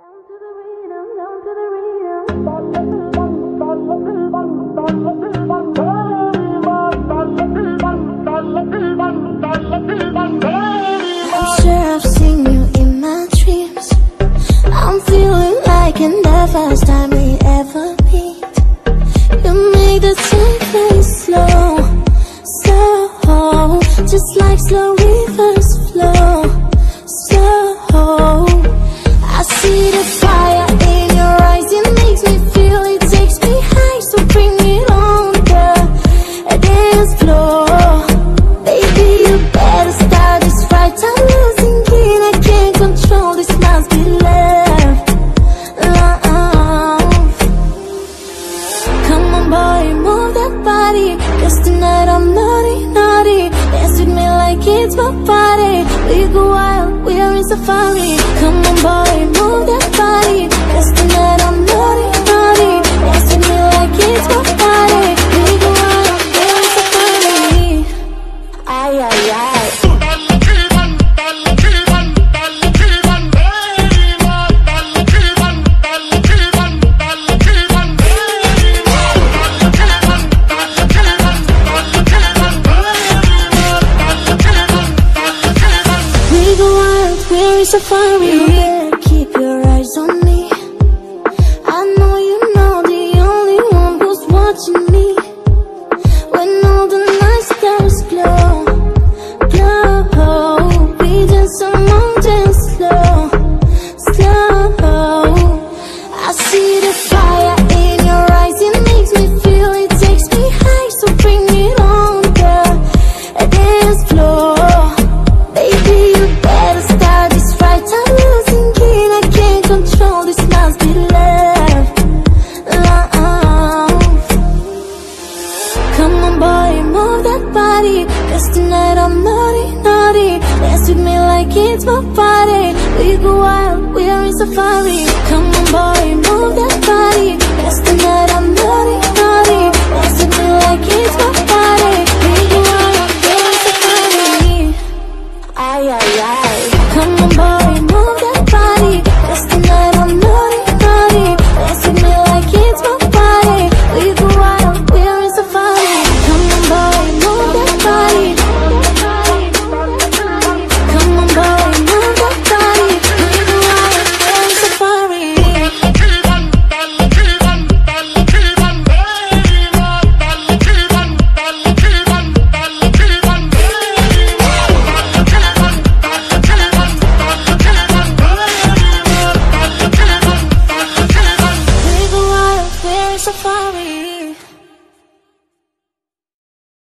Down to the rhythm, down to the rhythm. I'm sure I've seen you in my dreams. I'm feeling like in the first time we ever meet. You make the time play slow, slow, just like slow reverse flow, slow. I see the fire in your eyes, it makes me feel, it takes me high, so bring it on the dance floor. Baby, you better start this right, I'm losing it, I can't control, this must be love, love. Come on boy, move that body, 'cause tonight I'm naughty, naughty. Dance with me like it's my party, we go wild, we are in safari. Come on boy, move that body, 'cause tonight I'm naughty, naughty. Dance with me like it's my party, we go wild, we are in safari. Ay, ay, ay. Safari, you better keep your eyes on me. I know you know the only one who's watching me. When all the night stars glow, glow, we dance along, dance slow, slow. I see the fire in your eyes, it makes me feel, it takes me high, so bring it on the dance floor. Baby, you better start this right, I'm losing it, I can't control, this must be love, love. Come on boy, move that body, 'cause tonight I'm naughty, naughty. Dance with me like it's my party, we go wild, we are in safari. Come on boy, move that body, 'cause tonight I'm naughty, naughty. Dance with me like it's my party, we go wild, we are in safari. Ay, ay, ay. Come on boy, move that body, 'cause tonight I'm naughty, naughty. Dance with me like it's my party, we go wild, we are in safari. Come on boy, move that body. Come on boy, move that body, we go wild, we are in safari. We go wild, we're in safari.